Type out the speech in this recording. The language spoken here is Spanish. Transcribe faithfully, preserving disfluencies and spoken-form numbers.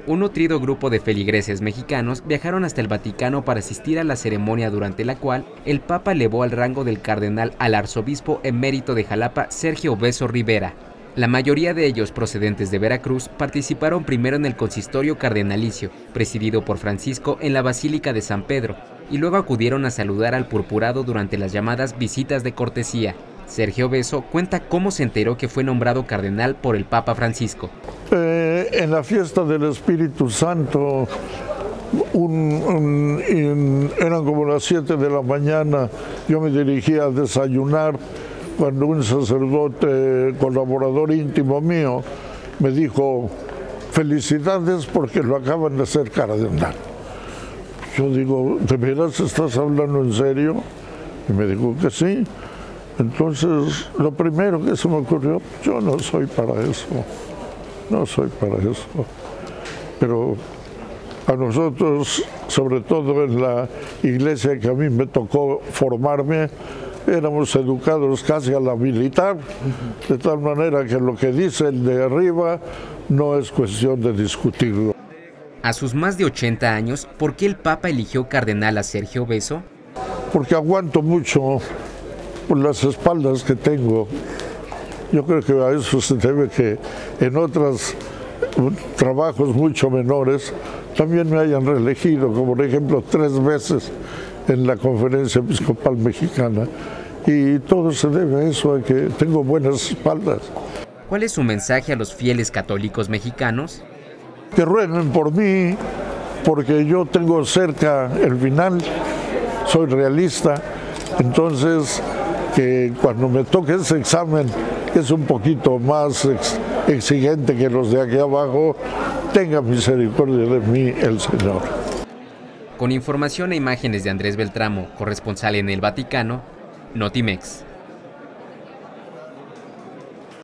Un nutrido grupo de feligreses mexicanos viajaron hasta el Vaticano para asistir a la ceremonia durante la cual el Papa elevó al rango del cardenal al arzobispo emérito de Jalapa, Sergio Beso Rivera. La mayoría de ellos, procedentes de Veracruz, participaron primero en el consistorio cardenalicio, presidido por Francisco en la Basílica de San Pedro, y luego acudieron a saludar al purpurado durante las llamadas visitas de cortesía. Sergio Beso cuenta cómo se enteró que fue nombrado cardenal por el Papa Francisco. Eh, en la fiesta del Espíritu Santo, un, un, en, eran como las siete de la mañana, yo me dirigía a desayunar cuando un sacerdote, colaborador íntimo mío, me dijo: felicidades porque lo acaban de hacer cardenal. Yo digo: ¿de veras estás hablando en serio? Y me dijo que sí. Entonces, lo primero que se me ocurrió: yo no soy para eso, no soy para eso. Pero a nosotros, sobre todo en la iglesia que a mí me tocó formarme, éramos educados casi a la militar, de tal manera que lo que dice el de arriba no es cuestión de discutirlo. A sus más de ochenta años, ¿por qué el Papa eligió cardenal a Sergio Beso? Porque aguanto mucho por las espaldas que tengo. Yo creo que a eso se debe que en otros trabajos mucho menores también me hayan reelegido, como por ejemplo tres veces en la Conferencia Episcopal Mexicana, y todo se debe a eso, a que tengo buenas espaldas. ¿Cuál es su mensaje a los fieles católicos mexicanos? Que rueguen por mí, porque yo tengo cerca el final, soy realista, entonces que cuando me toque ese examen, que es un poquito más ex exigente que los de aquí abajo, tenga misericordia de mí el Señor. Con información e imágenes de Andrés Beltramo, corresponsal en el Vaticano, Notimex.